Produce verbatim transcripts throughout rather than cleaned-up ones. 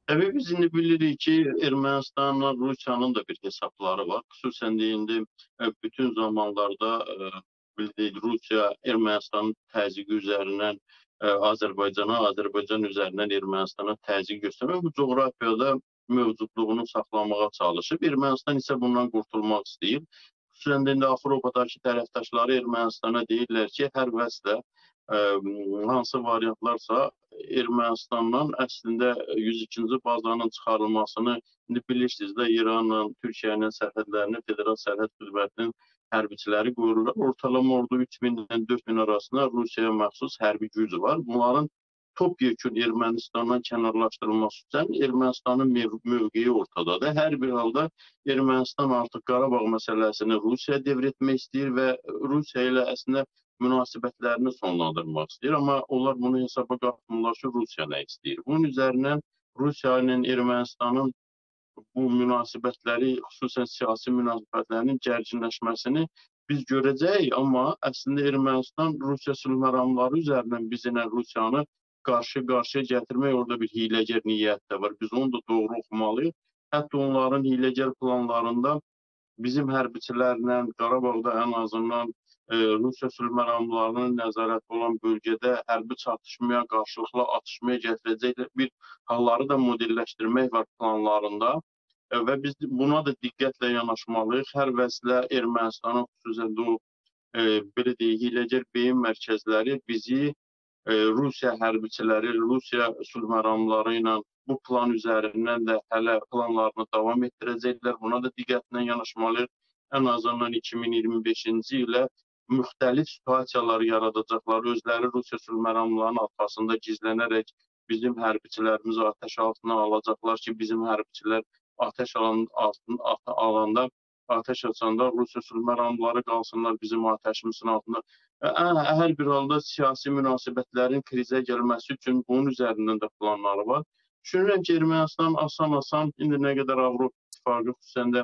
Təbii biz indi bilirik ki, Ermənistanla Rusiyanın da bir hesabları var. Xüsusən də indi e, bütün zamanlarda e, bildiğin Rusiya Ermənistanın təzyiqi üzərindən e, Azərbaycana, Azərbaycan üzərindən Ermənistana təzyiq göstərmək, bu coğrafiyada mövcudluğunu saxlamağa çalışıb. Ermənistan isə bundan qurtulmaq istəyir. Xüsusən də indi Avropadakı tərəfdaşları Ermənistana deyirlər ki, hər vəslə e, hansı variantlarsa Ermənistandan əslində yüz ikinci bazanın çıxarılmasını indi bilirsiniz də İranla Türkiyənin sərhədlərini Federal Sərhəd Xidmətinin hərbiçiləri qoruyurlar. Ortalama orada üç mindən dörd min arasında Rusiyaya məxsus hərbi güc var. Bunların topyekun Ermənistandan kənarlaşdırılması üçün Ermənistanın mövqeyi ortadadır. Hər bir halda Ermənistan artıq Qarabağ məsələsini Rusiyaya devr etmək istəyir və Rusiya ilə əslində münasibətlərini sonlandırmaq istəyir. Amma onlar bunu hesaba qatmırlar ki, Rusiya nə istəyir. Bunun üzərindən Rusiya ilə Ermənistanın bu münasibətləri, xüsusən siyasi münasibətlərinin gərginləşməsini biz görəcəyik. Amma əslində Ermənistan Rusiya sülh məramları üzərindən biz ilə Rusiyanı qarşı-qarşıya gətirmək orada bir hiyləgər niyyət də var. Biz onu da doğru oxumalıyıq. Hətta onların hiyləgər planlarında bizim hərbiçilərlə Qarabağda ən azından e, Rusiya sülh məramlarının nəzarəti olan bölgədə hərbi çatışmaya, qarşılıqlı atışmaya gətirəcək bir halları da modelləşdirmək var planlarında. E, və biz buna da diqqətlə yanaşmalıyıq. Hər vəslə Ermənistanın xüsusən də o e, belə deyək, hiyləgər beyin mərkəzləri bizi e, Rusiya hərbiçiləri, Rusiya sülh məramları ilə bu plan üzərindən də hələ planlarını davam etdirəcəklər. Buna da diqqətlə yanaşmalıyıq. Ən azından iki min iyirmi beşinci ilə müxtəlif situasiyalar yaradacaqlar. Özləri Rusiya sülh məramlarının arxasında gizlənərək bizim hərbiçilərimizi atəş altına alacaqlar ki, bizim hərbçilər atəş alan, altın, alanda, atəş açanda Rusiya sülh məramları qalsınlar bizim atəşimizin altında. Hər bir halda siyasi münasibətlərin krizə gəlməsi üçün bunun üzərindən də planları var. Düşünürəm ki, Ermənistan asan-asan, indi nə qədər Avropa İttifaqı xüsusən də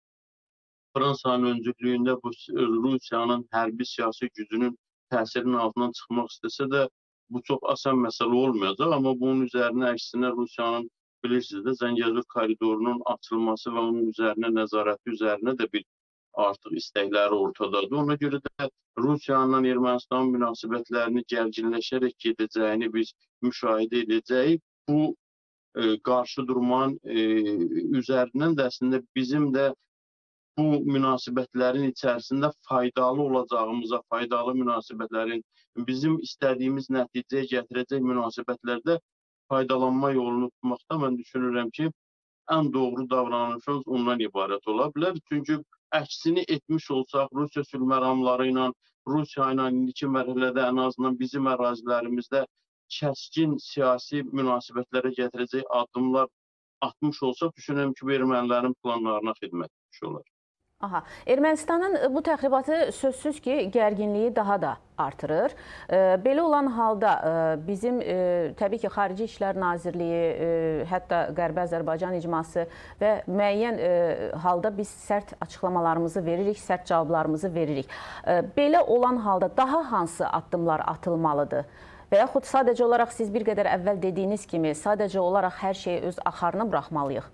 Fransanın öncülüyündə bu Rusiyanın hərbi siyasi gücünün təsirinin altından çıxmaq istəsə də bu çox asan məsələ olmayacaq. Amma bunun üzərinə əksinə Rusiyanın bilirsiniz də Zəngəzur koridorunun açılması və onun üzərinə nəzarəti üzərinə də bir artıq istəkləri ortadadır. Ona görə də Rusiyanın Ermənistan münasibətlərini gərginləşərək gedəcəyini biz müşahidə edəcəyik. Bu e, qarşı durmanın e, üzərindən də əslində bizim də bu münasibətlərin içərisində faydalı olacağımıza, faydalı münasibətlərin bizim istədiyimiz nəticəyə gətirəcək münasibətlərdə faydalanma yolunu tutmaqda mən düşünürəm ki, ən doğru davranışımız ondan ibarət ola bilər. Çünki əksini etmiş olsaq, Rusiya sülh məramları ilə, Rusiya ilə indiki mərhələdə ən azından bizim ərazilərimizdə kəskin siyasi münasibətlərə gətirəcək addımlar atmış olsaq, düşünürəm ki, bu ermənilərin planlarına xidmət etmiş olar. Aha. Ermənistanın bu təxribatı sözsüz ki, gərginliyi daha da artırır. Belə olan halda bizim təbii ki, Xarici İşlər Nazirliyi, hətta Qərbi Azərbaycan icması və müəyyən halda biz sərt açıqlamalarımızı veririk, sərt cavablarımızı veririk. Belə olan halda daha hansı addımlar atılmalıdır? Və yaxud sadəcə olaraq siz bir qədər əvvəl dediyiniz kimi sadəcə olaraq hər şeyi öz axarına buraxmalıyıq?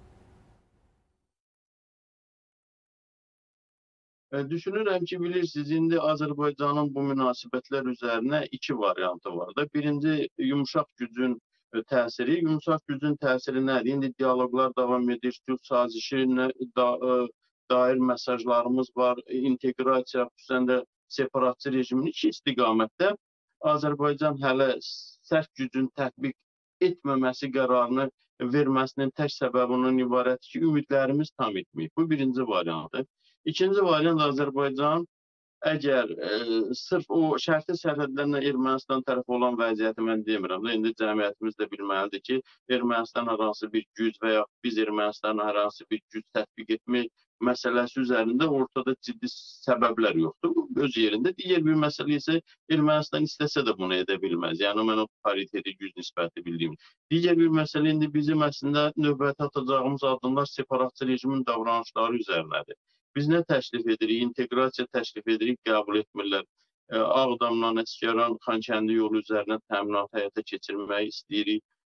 Düşünürəm ki, bilirsiniz, indi Azərbaycanın bu münasibətlər üzərinə iki variantı var da. Birinci, yumuşaq gücün təsiri. Yumuşaq gücün təsiri nədir? İndi diyaloqlar davam edir, sülh sazişinə dair mesajlarımız var. İnteqrasiya, xüsusən də separatçı rejimin iki istiqamətdə Azərbaycan hələ sərt gücün tətbiq etməməsi qərarını verməsinin tək səbəbinin ibarətdir ki, ümidlərimiz tam etməyib. Bu birinci variantdır. İkinci variant Azərbaycan əgər e, sırf o şərti sərhədlərlə Ermənistan tərəfi olan vəziyyəti mən demirəm də, indi cəmiyyətimiz də bilməlidir ki, Ermənistan hər hansı bir güc və ya biz Ermənistan hər hansı bir güc tətbiq etmək məsələsi üzərində ortada ciddi səbəblər yoxdur. Öz yerində. Digər bir məsələ isə Ermənistan istəsə də bunu edə bilməz. Yəni mən o pariteti güc nisbəti bildiyim. Digər bir məsələ indi bizim əslində növbəti atacağımız addımlar separatçı rejimin davranışları üzərinədir. Biz nə təklif edirik? İnteqrasiya təklif edirik, qəbul etmirlər. Ağdamla Əsgəran, Xankəndi yolu üzərindən təminat həyata keçirmək istəyirik.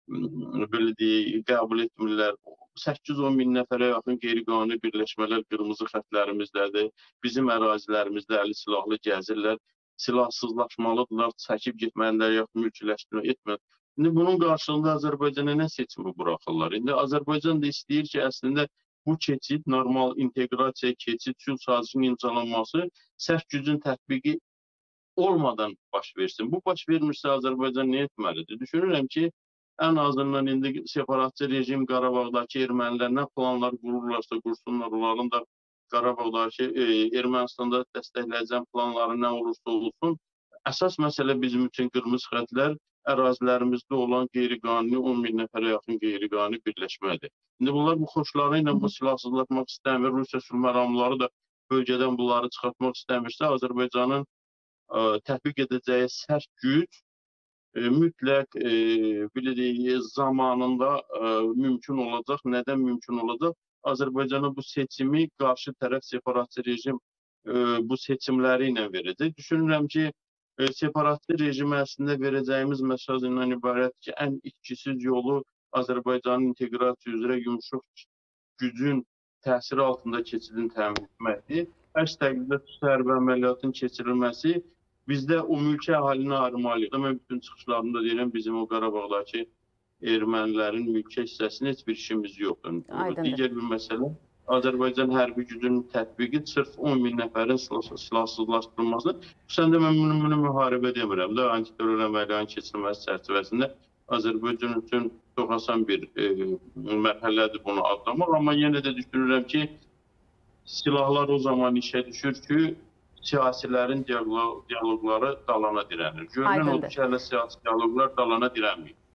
belə deyək, qəbul etmirlər. səkkiz on min nəfərə yaxın qeyri-qanuni birləşmələr qırmızı xətlərimizdədir. Bizim ərazilərimizdə əli silahlı gəzirlər. Silahsızlaşmalıdırlar, çəkib getməlidirlər, yaxud mülkiləşdirmə etməlidirlər. İndi bunun qarşılığında Azərbaycana nə seçimi buraxırlar? İndi Azərbaycan da istəyir ki, əslində bu keçid, normal inteqrasiya, keçid, sülh sazişinin imzalanması sərt gücün tətbiqi olmadan baş versin. Bu baş vermirsə Azərbaycan nə etməlidir? Düşünürəm ki, ən azından indi separatçı rejim Qarabağdakı ermənilər nə planlar qururlarsa qursunlar, onların da Qarabağdakı e, Ermənistanda dəstəkləyəcək planları nə olursa olsun. Əsas məsələ bizim üçün qırmızı xətlər ərazilərimizdə olan qeyri-qanuni on min nəfərə yaxın qeyri-qanuni birləşmədir. İndi bunlar bu xoşları ilə bu silahsızlaşmaq istəmir. Rusiya sülh məramları da bölgədən bunları çıxartmaq istəmirsə, Azərbaycanın ə, tətbiq edəcəyi sərt güc e, mütləq e, belə deyək, zamanında e, mümkün olacaq. Nədən mümkün olacaq? Azərbaycana bu seçimi qarşı tərəf separatçı rejim e, bu seçimləri ilə verəcək. Düşünürəm ki, e, separatçı rejimə əslində verəcəyimiz mesaj ilə ibarət ki, ən itkisiz yolu Azərbaycanın inteqrasiya üzrə yumşaq gücün təsiri altında keçidin təmin etməkdir. Əks təqdirdə xüsusi hərbi əməliyyatın keçirilməsi bizdə o mülki əhalini ayırmalıyıq. Mən bütün çıxışlarımda deyirəm, bizim o Qarabağdakı ermənilərin mülki hissəsində heç bir işimiz yoxdur. Aydındır. Digər bir məsələ, Azərbaycan hərbi gücünün tətbiqi sırf on min nəfərin silahsızlaşdırılması. Xüsusən də mən bunu, bunu müharibə demirəm də, antiterror əməliyyatının keçirilməsi çərçivəsində Azərbaycan üçün çox asan bir e, mərhələdir bunu adlamaq. Amma yenə də düşünürəm ki, silahlar o zaman işə düşür ki, siyasilərin diyaloqları dalana dirənir. Görünən o ki, hələ siyasi diyaloqlar dalana dirənməyib.